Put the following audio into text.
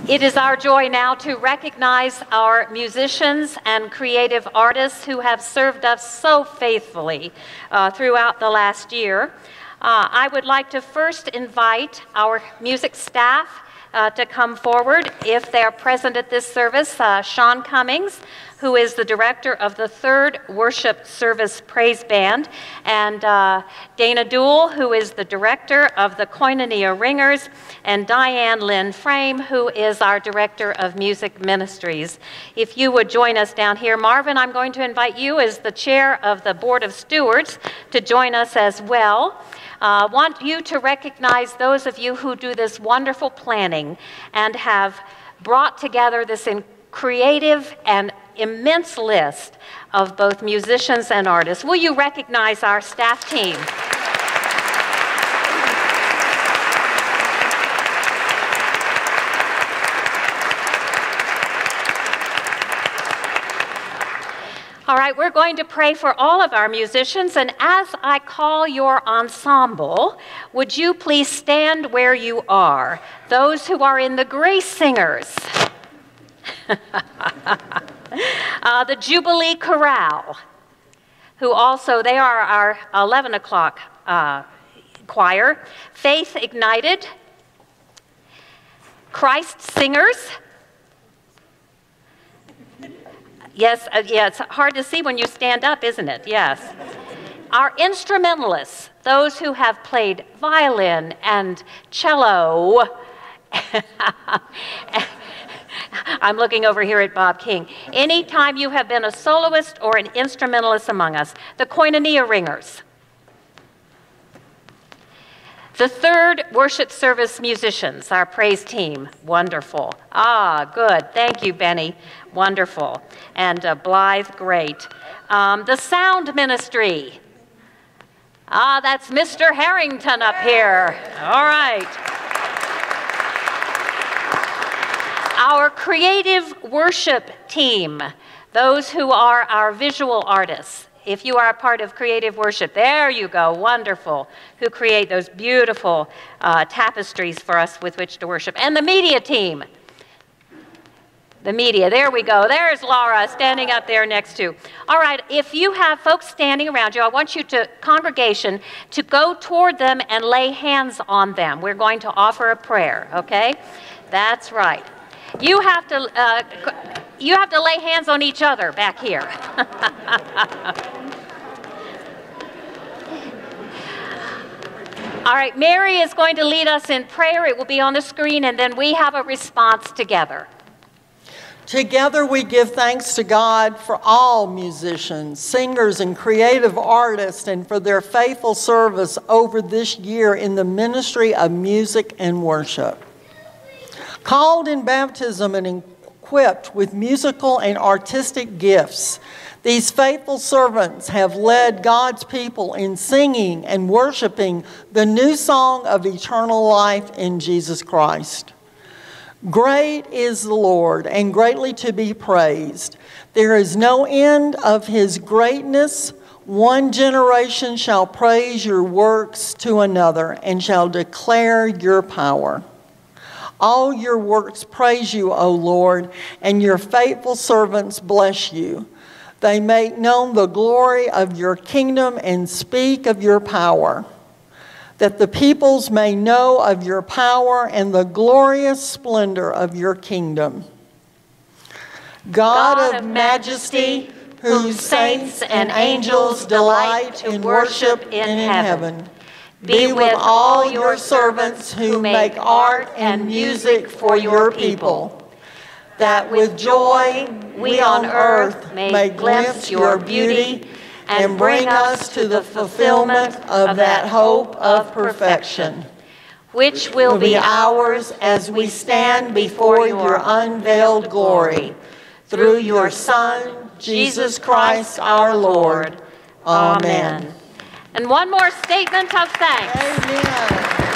It is our joy now to recognize our musicians and creative artists who have served us so faithfully throughout the last year. I would like to first invite our music staff to come forward if they are present at this service. Sean Cummings, who is the director of the Third Worship Service Praise Band, and Dana Duell, who is the director of the Koinonia Ringers, and Diane Lynn Frame, who is our director of music ministries. If you would join us down here. Marvin, I'm going to invite you as the chair of the Board of Stewards to join us as well. I want you to recognize those of you who do this wonderful planning and have brought together this creative and immense list of both musicians and artists. Will you recognize our staff team? All right, we're going to pray for all of our musicians, and as I call your ensemble, would you please stand where you are? Those who are in the Grace Singers, the Jubilee Chorale, who also, they are our 11 o'clock choir, Faith Ignited, Christ Singers. Yes, yeah, it's hard to see when you stand up, isn't it? Yes. Our instrumentalists, those who have played violin and cello. I'm looking over here at Bob King. Anytime you have been a soloist or an instrumentalist among us, the Koinonia Ringers. The Third Worship Service musicians, our praise team, wonderful. Ah, good, thank you, Benny, wonderful. And Blythe, great. The sound ministry. Ah, that's Mr. Harrington up here. All right. Our creative worship team, those who are our visual artists. If you are a part of creative worship, there you go, wonderful, who create those beautiful tapestries for us with which to worship. And the media team. The media, there we go. There's Laura standing up there next to. All right, if you have folks standing around you, I want you to, congregation, to go toward them and lay hands on them. We're going to offer a prayer, okay? That's right. You have to lay hands on each other back here. All right, Mary is going to lead us in prayer. It will be on the screen, and then we have a response together. Together we give thanks to God for all musicians, singers, and creative artists, and for their faithful service over this year in the ministry of music and worship. Called in baptism and equipped with musical and artistic gifts, these faithful servants have led God's people in singing and worshiping the new song of eternal life in Jesus Christ. Great is the Lord, and greatly to be praised. There is no end of his greatness. One generation shall praise your works to another, and shall declare your power. All your works praise you, O Lord, and your faithful servants bless you. They make known the glory of your kingdom and speak of your power, that the peoples may know of your power and the glorious splendor of your kingdom. God of majesty, whose saints and angels delight in worship in heaven, be with all your servants who make art and music for your people, that with joy we on earth may glimpse your beauty and bring us to the fulfillment of that hope of perfection, which will be ours as we stand before your unveiled glory, through your Son, Jesus Christ our Lord. Amen. And one more statement of thanks. Amen.